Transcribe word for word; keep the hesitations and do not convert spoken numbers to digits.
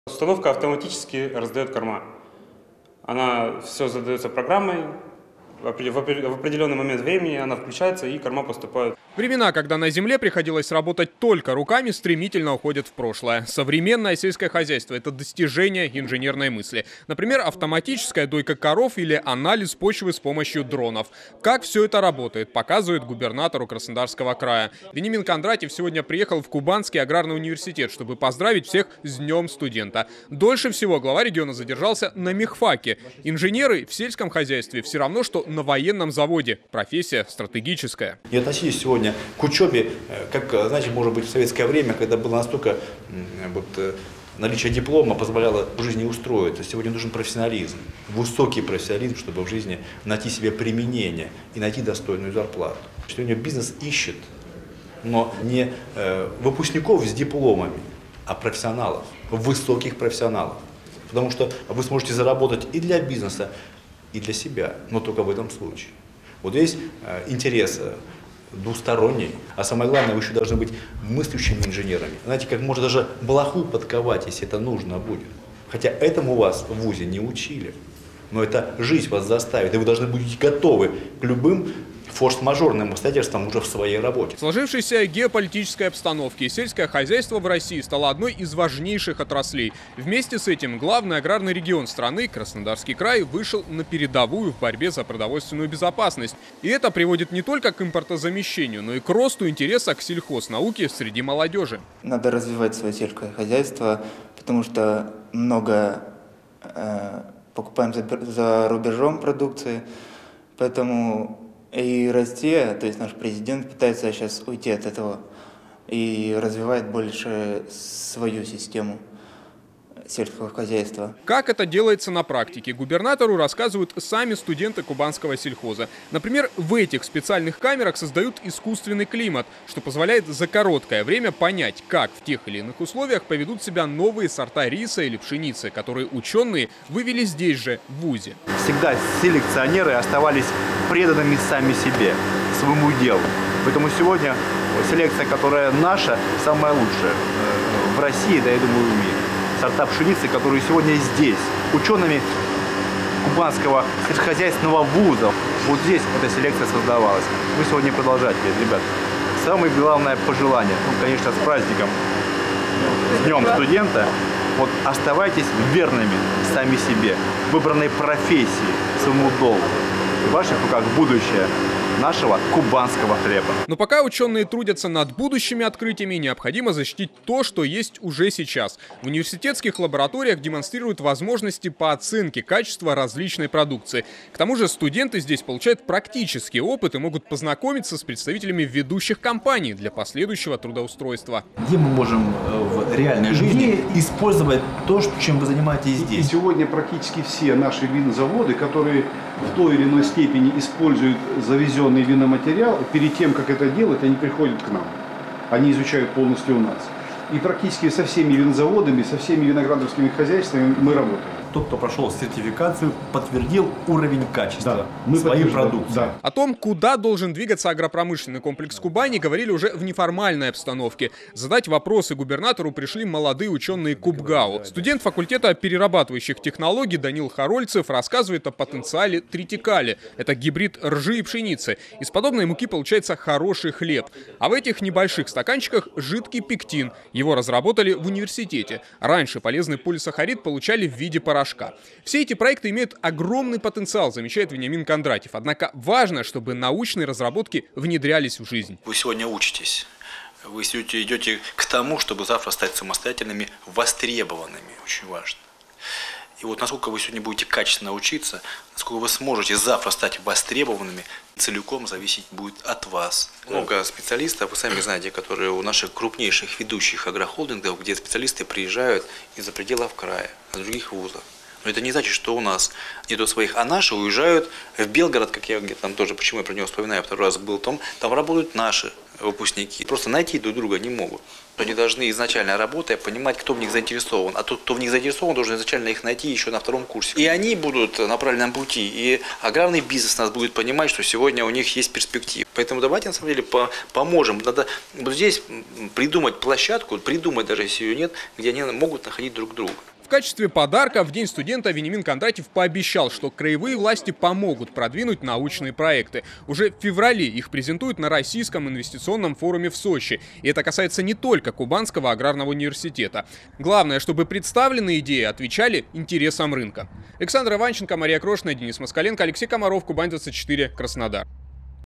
Установка автоматически раздает корма. Она все задается программой, в определенный момент времени она включается и корма поступает. Времена, когда на земле приходилось работать только руками, стремительно уходят в прошлое. Современное сельское хозяйство – это достижение инженерной мысли. Например, автоматическая дойка коров или анализ почвы с помощью дронов. Как все это работает, показывает губернатору Краснодарского края. Вениамин Кондратьев сегодня приехал в Кубанский аграрный университет, чтобы поздравить всех с Днем студента. Дольше всего глава региона задержался на мехфаке. Инженеры в сельском хозяйстве все равно, что на военном заводе. Профессия стратегическая. И относились сегодня к учебе, как, знаете, может быть, в советское время, когда было настолько вот, наличие диплома позволяло в жизни устроиться. Сегодня нужен профессионализм, высокий профессионализм, чтобы в жизни найти себе применение и найти достойную зарплату. Сегодня бизнес ищет, но не выпускников с дипломами, а профессионалов, высоких профессионалов. Потому что вы сможете заработать и для бизнеса, и для себя, но только в этом случае. Вот здесь интерес двусторонний, а самое главное, вы еще должны быть мыслящими инженерами. Знаете, как можно даже блоху подковать, если это нужно будет. Хотя этому вас в вузе не учили, но это жизнь вас заставит, и вы должны быть готовы к любым форс-мажорным обстоятельствам уже в своей работе. В сложившейся геополитической обстановке сельское хозяйство в России стало одной из важнейших отраслей. Вместе с этим главный аграрный регион страны, Краснодарский край, вышел на передовую в борьбе за продовольственную безопасность. И это приводит не только к импортозамещению, но и к росту интереса к сельхознауке среди молодежи. Надо развивать свое сельское хозяйство, потому что много э, покупаем за, за рубежом продукции, поэтому и Россия, то есть наш президент, пытается сейчас уйти от этого и развивает больше свою систему сельского хозяйства. Как это делается на практике, губернатору рассказывают сами студенты Кубанского сельхоза. Например, в этих специальных камерах создают искусственный климат, что позволяет за короткое время понять, как в тех или иных условиях поведут себя новые сорта риса или пшеницы, которые ученые вывели здесь же, в вузе. Всегда селекционеры оставались преданными сами себе, своему делу. Поэтому сегодня селекция, которая наша, самая лучшая в России, да, я думаю, в мире. Сорта пшеницы, которые сегодня здесь, учеными Кубанского сельскохозяйственного вуза, вот здесь эта селекция создавалась. Вы сегодня продолжаете, ребят. Самое главное пожелание, ну, конечно, с праздником, с Днем студента, вот оставайтесь верными сами себе, выбранной профессии, своему долгу. В ваших руках будущее нашего кубанского хлеба. Но пока ученые трудятся над будущими открытиями, необходимо защитить то, что есть уже сейчас. В университетских лабораториях демонстрируют возможности по оценке качества различной продукции. К тому же студенты здесь получают практический опыт и могут познакомиться с представителями ведущих компаний для последующего трудоустройства. Где мы можем в реальной жизни использовать то, чем вы занимаетесь здесь? И сегодня практически все наши винозаводы, которые в той или иной степени используют завезенные виноматериал, перед тем, как это делать, они приходят к нам. Они изучают полностью у нас. И практически со всеми винозаводами, со всеми виноградовскими хозяйствами мы работаем. Тот, кто прошел сертификацию, подтвердил уровень качества, да, мы своей продукции. Да. О том, куда должен двигаться агропромышленный комплекс Кубани, говорили уже в неформальной обстановке. Задать вопросы губернатору пришли молодые ученые КубГАУ. Студент факультета перерабатывающих технологий Данил Харольцев рассказывает о потенциале тритикали. Это гибрид ржи и пшеницы. Из подобной муки получается хороший хлеб. А в этих небольших стаканчиках жидкий пектин. Его разработали в университете. Раньше полезный полисахарид получали в виде порошка. Все эти проекты имеют огромный потенциал, замечает Вениамин Кондратьев. Однако важно, чтобы научные разработки внедрялись в жизнь. Вы сегодня учитесь. Вы сегодня идете к тому, чтобы завтра стать самостоятельными, востребованными. Очень важно. И вот насколько вы сегодня будете качественно учиться, насколько вы сможете завтра стать востребованными, целиком зависеть будет от вас. Много специалистов, вы сами знаете, которые у наших крупнейших ведущих агрохолдингов, где специалисты приезжают из-за пределов края, из других вузов. Но это не значит, что у нас нету своих, а наши уезжают в Белгород, как я где-то там тоже, почему я про него вспоминаю, второй раз был там, там работают наши выпускники. Просто найти друг друга не могут. Они должны изначально, работая, понимать, кто в них заинтересован. А тот, кто в них заинтересован, должен изначально их найти еще на втором курсе. И они будут на правильном пути. И аграрный бизнес нас будет понимать, что сегодня у них есть перспективы. Поэтому давайте, на самом деле, по поможем. Надо вот здесь придумать площадку, придумать, даже если ее нет, где они могут находить друг друга. В качестве подарка в День студента Вениамин Кондратьев пообещал, что краевые власти помогут продвинуть научные проекты. Уже в феврале их презентуют на Российском инвестиционном форуме в Сочи. И это касается не только Кубанского аграрного университета. Главное, чтобы представленные идеи отвечали интересам рынка. Александр Иванченко, Мария Крошина, Денис Москаленко, Алексей Комаров, Кубань двадцать четыре, Краснодар.